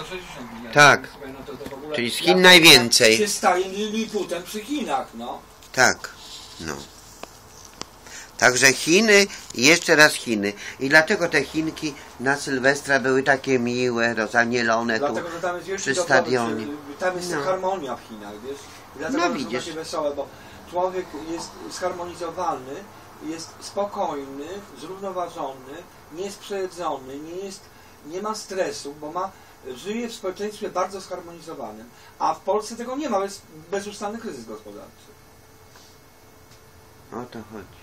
160 miliardów. Tak. Słuchaj, no to w ogóle, Czyli z Chin najwięcej. Się staje Liliputem przy Chinach, no. Tak, no. Także Chiny i jeszcze raz Chiny. I dlatego te Chinki na Sylwestra były takie miłe, rozanielone Dlatego, tu że tam jest przy stadionie. Tam jest No. harmonia w Chinach, wiesz? I dlatego No, są widzisz. takie wesołe, bo człowiek jest zharmonizowany, jest spokojny, zrównoważony, nie jest przejedzony, nie ma stresu, bo żyje w społeczeństwie bardzo zharmonizowanym. A w Polsce tego nie ma, jest bezustanny kryzys gospodarczy. O to chodzi.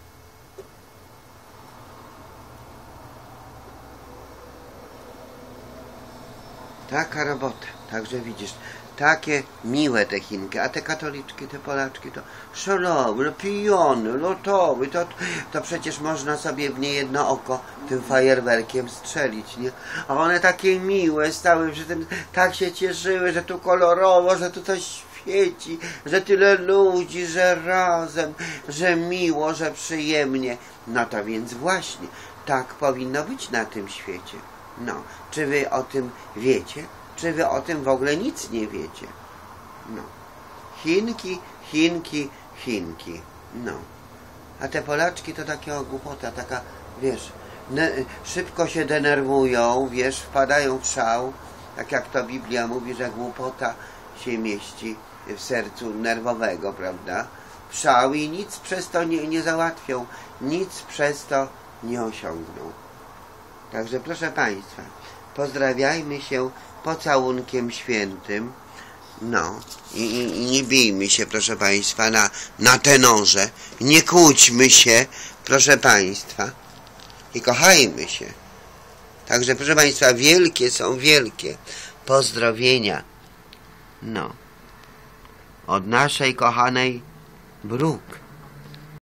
Taka robota. Także widzisz, takie miłe te Chinki, a te katoliczki, te Polaczki to szalowe, no pijony, lotowy, to przecież można sobie w nie jedno oko tym fajerwerkiem strzelić, nie? A one takie miłe stały, że tak się cieszyły, że tu kolorowo, że tu coś świeci, że tyle ludzi, że razem, że miło, że przyjemnie. No to więc właśnie, tak powinno być na tym świecie. No, czy wy o tym wiecie? Czy wy o tym w ogóle nic nie wiecie? No. Chinki, Chinki, Chinki. No. A te Polaczki to taka głupota, taka, wiesz, szybko się denerwują, wiesz, wpadają w szał, tak jak to Biblia mówi, że głupota się mieści w sercu nerwowego, prawda? W szał i nic przez to nie załatwią, nic przez to nie osiągną. Także proszę Państwa, pozdrawiajmy się pocałunkiem świętym. No i nie bijmy się, proszę Państwa, na tenorze. Nie kłóćmy się, proszę Państwa. I kochajmy się. Także proszę Państwa, wielkie są wielkie pozdrowienia. No. Od naszej kochanej Bruk.